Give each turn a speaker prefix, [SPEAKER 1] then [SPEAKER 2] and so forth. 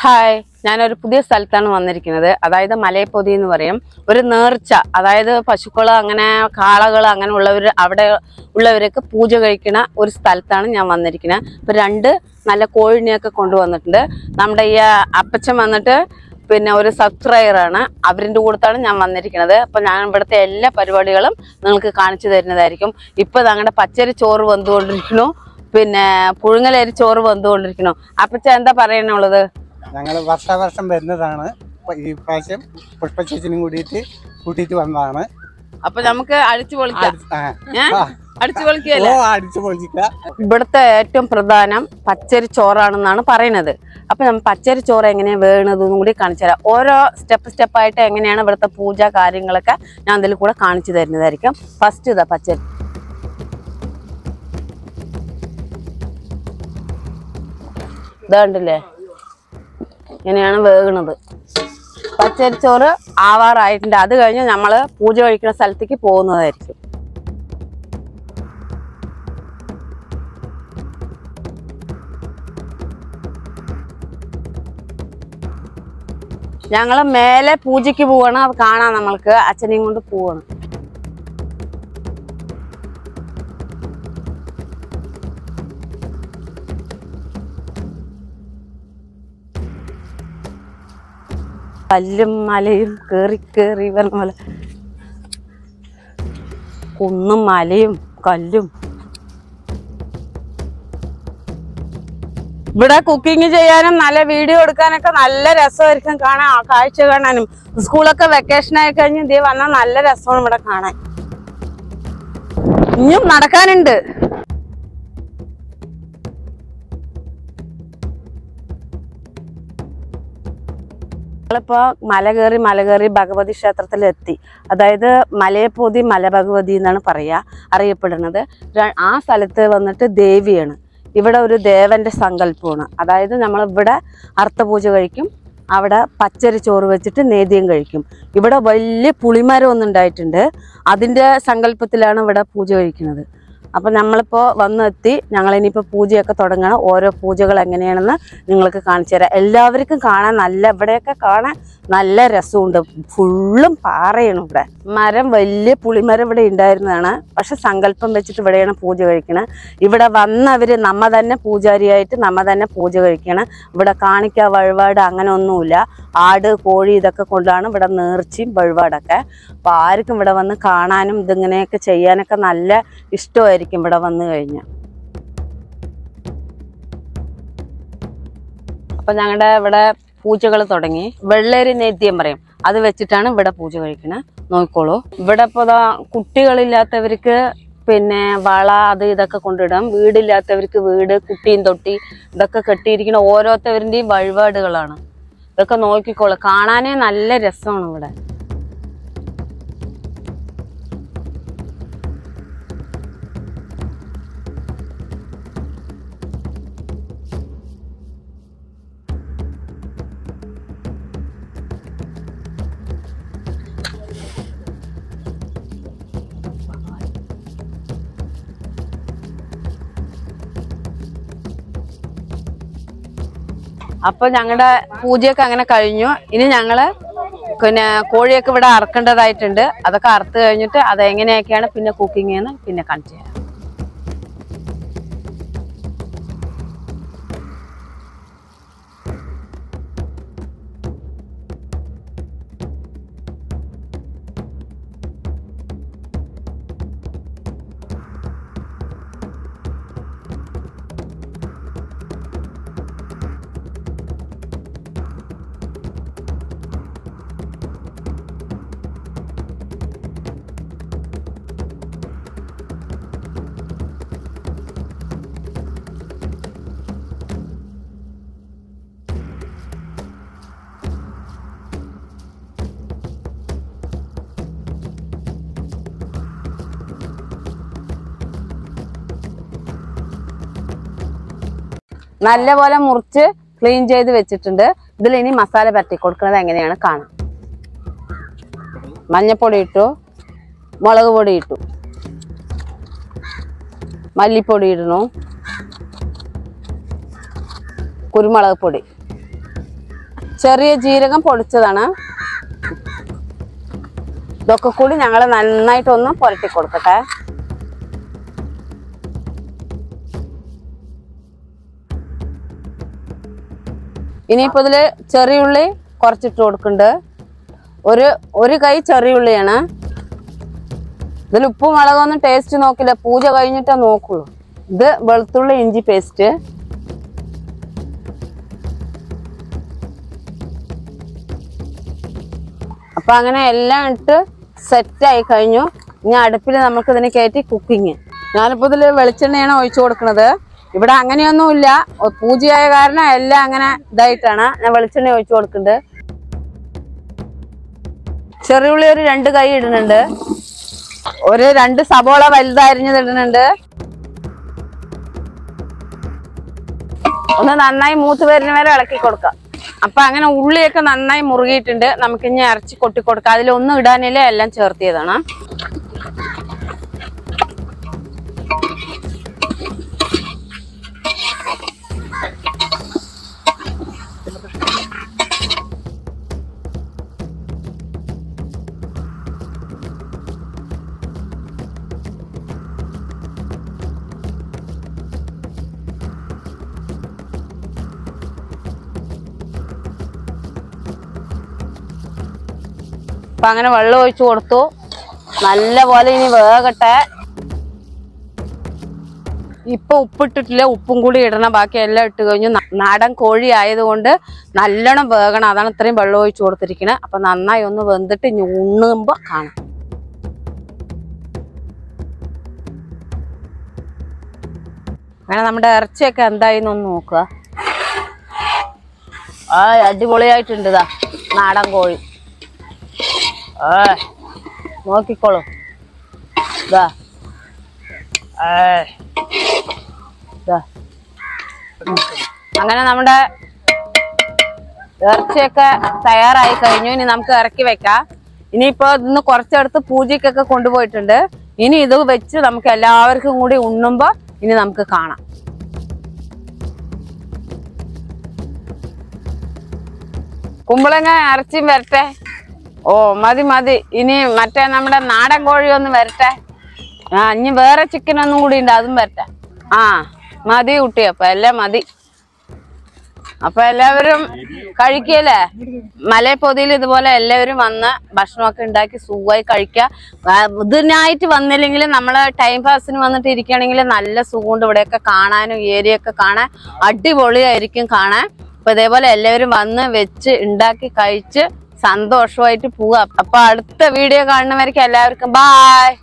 [SPEAKER 1] Hi, ഞാനൊരു പുതിയ സ്ഥലത്താണ് വന്നിരിക്കുന്നത്. അതായത് മലയപ്പൊതി എന്ന് പറയും. ഒരു നേർച്ച, അതായത് പശുക്കൾ അങ്ങനെ കാളകൾ അങ്ങനെ ഉള്ളവർ അവിടെ ഉള്ളവരൊക്കെ പൂജ കഴിക്കുന്ന ഒരു സ്ഥലത്താണ് ഞാൻ വന്നിരിക്കുന്നത്. ഇപ്പം 2 നല്ല കോഴിനെയൊക്കെ കൊണ്ടുവന്നിട്ടുണ്ട്. നമ്മുടെ ഈ അപ്പച്ചൻ വന്നിട്ട് പിന്നെ ഒരു സബ്സ്ക്രൈബറാണ്, അവരിൻ്റെ കൂടത്താണ് ഞാൻ വന്നിരിക്കുന്നത്. അപ്പം ഞാൻ ഇവിടുത്തെ എല്ലാ പരിപാടികളും നിങ്ങൾക്ക് കാണിച്ചു തരുന്നതായിരിക്കും. ഇപ്പം ഞങ്ങളുടെ പച്ചരി ചോറ് വന്നുകൊണ്ടിരിക്കുന്നു, പിന്നെ പുഴുങ്ങലരി ചോറ് വന്നുകൊണ്ടിരിക്കുന്നു. അപ്പച്ച എന്താ പറയാനുള്ളത്?
[SPEAKER 2] ഞങ്ങൾ വർഷാവർഷം വരുന്നതാണ്. ഈ പ്രാവശ്യം പുഷ്പച്ചേച്ചിനും കൂട്ടിയിട്ട് വന്നതാണ്.
[SPEAKER 1] അപ്പൊ നമുക്ക് അടിച്ചു പൊളിക്കാം. ഇവിടുത്തെ ഏറ്റവും പ്രധാനം പച്ചരി ചോറാണെന്നാണ് പറയുന്നത്. അപ്പൊ നമ്മൾ പച്ചരി ചോറ് എങ്ങനെയാണ് വേണതെന്നും കൂടി കാണിച്ചു തരാം. ഓരോ സ്റ്റെപ്പായിട്ട് എങ്ങനെയാണ് ഇവിടുത്തെ പൂജ കാര്യങ്ങളൊക്കെ ഞാൻ അതിൽ കൂടെ കാണിച്ചു തരുന്നതായിരിക്കും. ഫസ്റ്റ് ഇതാ പച്ചരി. ഇതാണ്ടില്ലേ, ഇങ്ങനെയാണ് വേകണത്. പച്ചരിച്ചോറ് ആവാറായിട്ടുണ്ട്. അത് കഴിഞ്ഞ് നമ്മൾ പൂജ കഴിക്കുന്ന സ്ഥലത്തേക്ക് പോകുന്നതായിരിക്കും. ഞങ്ങൾ മേലെ പൂജയ്ക്ക് പോവാണ്. അത് കാണാൻ നമ്മൾക്ക് അച്ഛനെയും കൊണ്ട് പോവാണ്. കല്ലും മലയും കേറി പറഞ്ഞ പോലെ, കുന്നും മലയും കല്ലും. ഇവിടെ കുക്കിംഗ് ചെയ്യാനും നല്ല വീഡിയോ എടുക്കാനൊക്കെ നല്ല രസമായിരിക്കും കാണാൻ, കാഴ്ച കാണാനും. സ്കൂളൊക്കെ വെക്കേഷൻ ആയി കഴിഞ്ഞ് ഇതേ വന്നാൽ നല്ല രസമാണ് ഇവിടെ കാണാൻ. ഇനിയും നടക്കാനുണ്ട്. ഞങ്ങളിപ്പോ മല കയറി ഭഗവതി ക്ഷേത്രത്തിലെത്തി. അതായത് മലയപ്പൊതി മല ഭഗവതി എന്നാണ് അറിയപ്പെടുന്നത്. ആ സ്ഥലത്ത് വന്നിട്ട് ദേവിയാണ്. ഇവിടെ ഒരു ദേവന്റെ സങ്കല്പമാണ്. അതായത് നമ്മളിവിടെ അർത്ഥപൂജ കഴിക്കും, അവിടെ പച്ചരി ചോറ് വെച്ചിട്ട് നേദ്യം കഴിക്കും. ഇവിടെ വലിയ പുളിമരം ഒന്നുണ്ടായിട്ടുണ്ട്, അതിൻ്റെ സങ്കല്പത്തിലാണ് ഇവിടെ പൂജ കഴിക്കുന്നത്. അപ്പം നമ്മളിപ്പോൾ വന്നെത്തി. ഞങ്ങളിനിയിപ്പോൾ പൂജയൊക്കെ തുടങ്ങണം. ഓരോ പൂജകൾ എങ്ങനെയാണെന്ന് നിങ്ങൾക്ക് കാണിച്ചു തരാം. എല്ലാവർക്കും കാണാൻ ഇവിടെയൊക്കെ കാണാൻ നല്ല രസമുണ്ട്. ഫുള്ളും പാറയാണ് ഇവിടെ. മരം വലിയ പുളിമരം ഇവിടെ ഉണ്ടായിരുന്നതാണ്. പക്ഷെ സങ്കല്പം വെച്ചിട്ട് ഇവിടെയാണ് പൂജ കഴിക്കണത്. ഇവിടെ വന്നവർ നമ്മ തന്നെ പൂജാരിയായിട്ട് നമ്മ തന്നെ പൂജ കഴിക്കണം. ഇവിടെ കാണിക്ക വഴിപാട് അങ്ങനെ ഒന്നുമില്ല. ആട് കോഴി ഇതൊക്കെ കൊണ്ടാണ് ഇവിടെ നേർച്ചയും വഴിപാടൊക്കെ. അപ്പോൾ ആർക്കും ഇവിടെ വന്ന് കാണാനും ഇതിങ്ങനെയൊക്കെ ചെയ്യാനൊക്കെ നല്ല ഇഷ്ടമായിരിക്കും ഇവിടെ വന്നു കഴിഞ്ഞാൽ. അപ്പൊ ഞങ്ങളുടെ ഇവിടെ പൂജകൾ തുടങ്ങി. വെള്ളരി നേദ്യം പറയും, അത് വെച്ചിട്ടാണ് ഇവിടെ പൂജ കഴിക്കണത്. നോക്കിക്കോളൂ. ഇവിടെ ഇപ്പോൾ കുട്ടികളില്ലാത്തവർക്ക് പിന്നെ വള അത് ഇതൊക്കെ കൊണ്ടിടാം. വീടില്ലാത്തവർക്ക് വീട്, കുട്ടിയും തൊട്ടി ഇതൊക്കെ കെട്ടിയിരിക്കുന്ന ഓരോരുത്തവരുടെയും വഴിപാടുകളാണ്. ഇതൊക്കെ നോക്കിക്കോളൂ. കാണാനേ നല്ല രസമാണ് ഇവിടെ. അപ്പൊ ഞങ്ങളുടെ പൂജയൊക്കെ അങ്ങനെ കഴിഞ്ഞു. ഇനി ഞങ്ങള് പിന്നെ കോഴിയൊക്കെ ഇവിടെ അറക്കേണ്ടതായിട്ടുണ്ട്. അതൊക്കെ അറുത്ത് കഴിഞ്ഞിട്ട് അതെങ്ങനെയൊക്കെയാണ് പിന്നെ കുക്കിംഗ് എന്ന് പിന്നെ കാണിച്ചു തരാം. നല്ലപോലെ മുറിച്ച് ക്ലീൻ ചെയ്ത് വെച്ചിട്ടുണ്ട്. ഇതിൽ ഇനി മസാല പരട്ടി കൊടുക്കുന്നത് എങ്ങനെയാണ് കാണാം. മഞ്ഞപ്പൊടി ഇട്ടു, മുളക് പൊടി ഇട്ടു, മല്ലിപ്പൊടി ഇടണു, കുരുമുളക് പൊടി, ചെറിയ ജീരകം പൊടിച്ചതാണ്. ഇതൊക്കെ കൂടി ഞങ്ങൾ നന്നായിട്ടൊന്ന് പുരട്ടി കൊടുക്കട്ടെ. ഇനിയിപ്പോ ഇതില് ചെറിയുള്ളി കുറച്ചിട്ട് കൊടുക്കുന്നുണ്ട്. ഒരു കൈ ചെറിയുള്ളിയാണ്. ഇതിൽ ഉപ്പും മുളകൊന്നും ടേസ്റ്റ് നോക്കില്ല, പൂജ കഴിഞ്ഞിട്ടേ നോക്കുള്ളൂ. ഇത് വെളുത്തുള്ളി ഇഞ്ചി പേസ്റ്റ്. അപ്പൊ അങ്ങനെ എല്ലാം ഇട്ട് സെറ്റായി കഴിഞ്ഞു. ഇനി അടുപ്പിൽ നമുക്ക് ഇതിനെ കയറ്റി കുക്കിങ്. ഞാനിപ്പോ ഇതില് വെളിച്ചെണ്ണയാണ് ഒഴിച്ചു കൊടുക്കുന്നത്. ഇവിടെ അങ്ങനെയൊന്നുമില്ല, പൂജയായ കാരണം എല്ലാം അങ്ങനെ ഇതായിട്ടാണ് ഞാൻ വെളിച്ചെണ്ണ ഒഴിച്ചു കൊടുക്കുന്നുണ്ട്. ചെറിയുള്ളി ഒരു 2 കൈ ഇടുന്നുണ്ട്. ഒരു 2 സബോള വലുതരിഞ്ഞത് ഇടുന്നുണ്ട്. ഒന്ന് നന്നായി മൂത്ത് വരുന്ന വരെ ഇളക്കി കൊടുക്കാം. അപ്പൊ അങ്ങനെ ഉള്ളിയൊക്കെ നന്നായി മുറുകിയിട്ടുണ്ട്. നമുക്ക് ഇനി ഇറച്ചി കൊട്ടി കൊടുക്കാം. അതിലൊന്നും ഇടാനില്ല, എല്ലാം ചേർത്തിയതാണ്. അപ്പൊ അങ്ങനെ വെള്ളം ഒഴിച്ചു കൊടുത്തു. നല്ല പോലെ ഇനി വേകട്ടെ. ഇപ്പൊ ഉപ്പിട്ടിട്ടില്ല, ഉപ്പും കൂടി ഇടണം. ബാക്കി എല്ലാം ഇട്ട് കഴിഞ്ഞു. നാടൻ കോഴി ആയതുകൊണ്ട് നല്ലോണം വേകണം. അതാണ് ഇത്രയും വെള്ളം ഒഴിച്ചു കൊടുത്തിരിക്കുന്നത്. അപ്പൊ നന്നായി ഒന്ന് വെന്തിട്ട് ഇനി ഉണ്ണുമ്പോ കാണാം. അങ്ങനെ നമ്മുടെ ഇറച്ചിയൊക്കെ എന്തായിന്നൊന്ന് നോക്കുക. അടിപൊളിയായിട്ടുണ്ട്. ഇതാ നാടൻ കോഴി. നോക്കിക്കോളൂ. ഇതാ അങ്ങനെ നമ്മുടെ ഇറച്ചിയൊക്കെ തയ്യാറായി കഴിഞ്ഞു. ഇനി നമുക്ക് ഇറക്കി വെക്കാം. ഇനിയിപ്പോ ഇന്ന് കുറച്ചെടുത്ത് പൂജയ്ക്കൊക്കെ കൊണ്ടുപോയിട്ടുണ്ട്. ഇനി ഇത് വെച്ച് നമുക്ക് എല്ലാവർക്കും കൂടി ഉണ്ണുമ്പോ ഇനി നമുക്ക് കാണാം. കുമ്പളങ്ങ ഇറച്ചിയും വരട്ടെ. ഓ മതി. ഇനി മറ്റേ നമ്മുടെ നാടൻ കോഴി ഒന്ന് വരട്ടെ. ഇനി വേറെ ചിക്കൻ ഒന്നും കൂടി ഉണ്ട്, അതും വരട്ടെ. മതി കുട്ടി. അപ്പൊ എല്ലാം മതി. അപ്പൊ എല്ലാവരും കഴിക്കല്ലേ. മലപ്പൊതിയിൽ ഇതുപോലെ എല്ലാവരും വന്ന് ഭക്ഷണമൊക്കെ ഉണ്ടാക്കി സുഖമായി കഴിക്കുക. ഇതിനായിട്ട് വന്നില്ലെങ്കിൽ നമ്മള് ടൈം പാസിന് വന്നിട്ട് ഇരിക്കുകയാണെങ്കിൽ നല്ല സുഖമുണ്ട്. ഇവിടെയൊക്കെ കാണാനും ഏരിയ ഒക്കെ കാണാൻ അടിപൊളിയായിരിക്കും കാണാൻ. അപ്പൊ ഇതേപോലെ എല്ലാവരും വന്ന് വെച്ച് ഉണ്ടാക്കി കഴിച്ച് സന്തോഷമായിട്ട് പോവാം. അപ്പൊ അടുത്ത വീഡിയോ കാണുന്നവർക്ക് എല്ലാവർക്കും ബായ്.